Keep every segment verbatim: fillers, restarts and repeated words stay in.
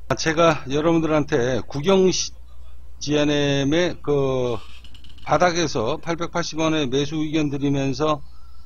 제가 여러분들한테 국영 지엔엠의 그 바닥에서 팔백팔십 원에 매수 의견 드리면서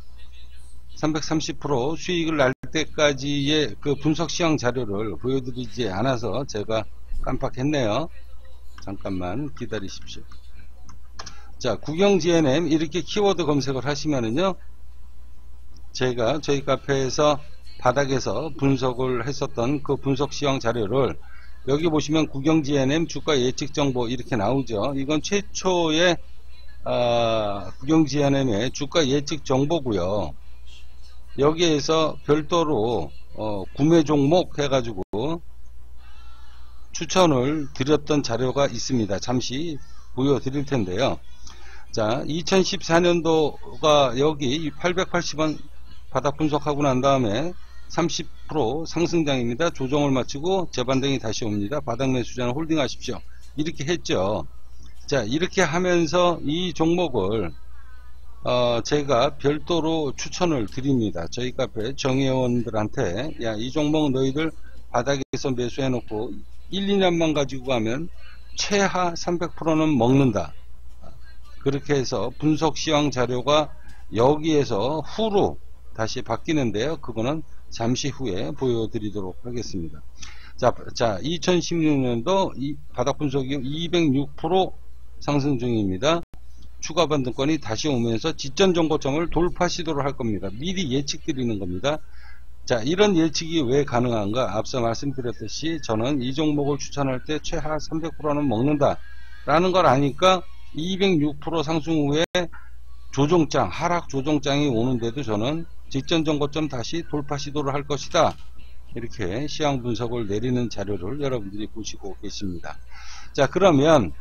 삼백삼십 퍼센트 수익을 날 때까지의 그 분석 시황 자료를 보여드리지 않아서 제가 깜빡했네요. 잠깐만 기다리십시오. 자, 국영 지엔엠 이렇게 키워드 검색을 하시면은요, 제가 저희 카페에서 바닥에서 분석을 했었던 그 분석 시황 자료를 여기 보시면 국영 지엔엠 주가 예측 정보 이렇게 나오죠. 이건 최초의 아, 국영 지엔엠의 주가 예측 정보고요. 여기에서 별도로 어, 구매 종목 해가지고 추천을 드렸던 자료가 있습니다. 잠시 보여드릴 텐데요. 자, 이천십사 년도가 여기 팔백팔십 원 바닥 분석하고 난 다음에 삼십 퍼센트 상승장입니다. 조정을 마치고 재반등이 다시 옵니다. 바닥 매수자는 홀딩 하십시오. 이렇게 했죠. 자, 이렇게 하면서 이 종목을 어, 제가 별도로 추천을 드립니다. 저희 카페 정회원들한테, 야, 이 종목 너희들 바닥에서 매수해 놓고 일, 이 년만 가지고 가면 최하 삼백 퍼센트는 먹는다. 그렇게 해서 분석 시황 자료가 여기에서 후로 다시 바뀌는데요. 그거는 잠시 후에 보여드리도록 하겠습니다. 자, 자 이천십육 년도 이 바닥 분석이 이백육 퍼센트 상승 중입니다. 추가 반등권이 다시 오면서 지점 정고점을 돌파 시도를 할 겁니다. 미리 예측 드리는 겁니다. 자, 이런 예측이 왜 가능한가? 앞서 말씀드렸듯이 저는 이 종목을 추천할 때 최하 삼백 퍼센트는 먹는다 라는 걸 아니까 이백육 퍼센트 상승 후에 조종장, 하락 조종장이 오는데도 저는 직전 정고점 다시 돌파 시도를 할 것이다. 이렇게 시황 분석을 내리는 자료를 여러분들이 보시고 계십니다. 자, 그러면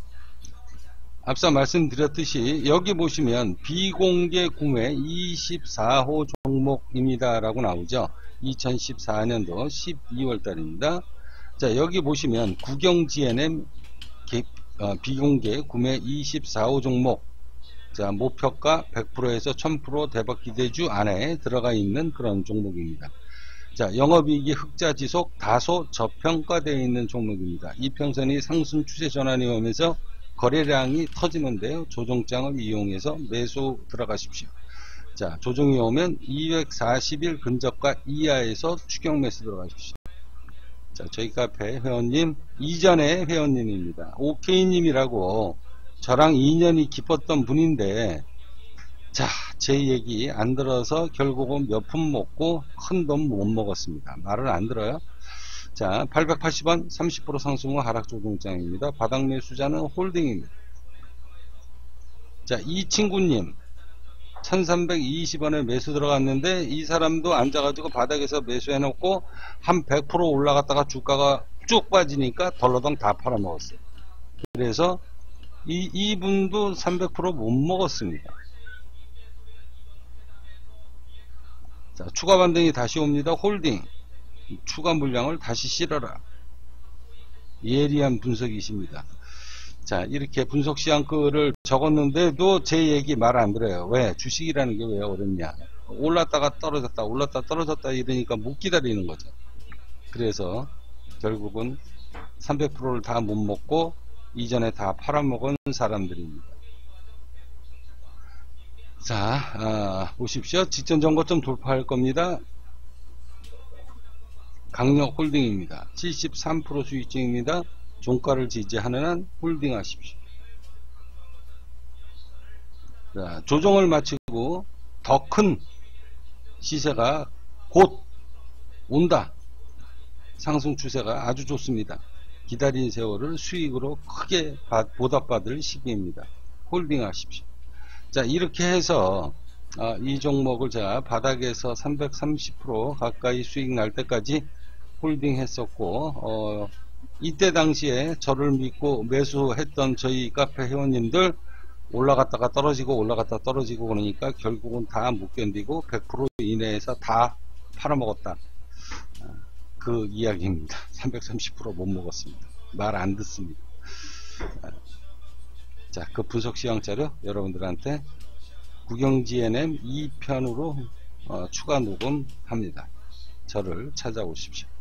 앞서 말씀드렸듯이 여기 보시면 비공개 구매 이십사 호 종목입니다 라고 나오죠. 이천십사 년도 십이 월 달입니다. 자, 여기 보시면 국영 지엔엠 어, 비공개 구매 이십사 호 종목, 자, 목표가 백 퍼센트에서 천 퍼센트 대박 기대주 안에 들어가 있는 그런 종목입니다. 자, 영업이익이 흑자 지속 다소 저평가되어 있는 종목입니다. 이평선이 상승 추세 전환이 오면서 거래량이 터지는데요. 조정장을 이용해서 매수 들어가십시오. 자, 조정이 오면 이백사십 일 근접가 이하에서 추격 매수 들어가십시오. 자, 저희 카페 회원님, 이전에 회원님입니다. 오케이님이라고 저랑 인연이 깊었던 분인데, 자, 제 얘기 안 들어서 결국은 몇 푼 먹고 큰 돈 못 먹었습니다. 말을 안 들어요. 자, 팔백팔십 원 삼십 퍼센트 상승 후 하락 조정장입니다. 바닥 매수자는 홀딩입니다. 자, 이 친구님 천삼백이십 원에 매수 들어갔는데 이 사람도 앉아가지고 바닥에서 매수해 놓고 한 백 퍼센트 올라갔다가 주가가 쭉 빠지니까 덜러덩 다 팔아먹었어요. 그래서 이, 이분도 삼백 퍼센트 못 먹었습니다. 자, 추가 반등이 다시 옵니다. 홀딩. 추가 물량을 다시 실어라. 예리한 분석이십니다. 자, 이렇게 분석 시황 글을 적었는데도 제 얘기 말 안 들어요. 왜? 주식이라는 게 왜 어렵냐? 올랐다가 떨어졌다, 올랐다 떨어졌다 이러니까 못 기다리는 거죠. 그래서 결국은 삼백 퍼센트를 다 못 먹고 이전에 다 팔아먹은 사람들입니다. 자, 아, 보십시오. 직전 정고점 돌파할 겁니다. 강력 홀딩입니다. 칠십삼 퍼센트 수익증입니다. 종가를 지지하는 한 홀딩 하십시오. 자, 조정을 마치고 더 큰 시세가 곧 온다. 상승 추세가 아주 좋습니다. 기다린 세월을 수익으로 크게 보답받을 시기입니다. 홀딩 하십시오. 자, 이렇게 해서 아, 이 종목을 제가 바닥에서 삼백삼십 퍼센트 가까이 수익 날 때까지 홀딩 했었고, 어, 이때 당시에 저를 믿고 매수했던 저희 카페 회원님들 올라갔다가 떨어지고 올라갔다 떨어지고 그러니까 결국은 다 못 견디고 백 퍼센트 이내에서 다 팔아먹었다. 그 이야기입니다. 삼백삼십 퍼센트 못 먹었습니다. 말 안 듣습니다. 자, 그 분석 시황 자료 여러분들한테 국영 지엔엠 이 편으로 어, 추가 녹음합니다. 저를 찾아오십시오.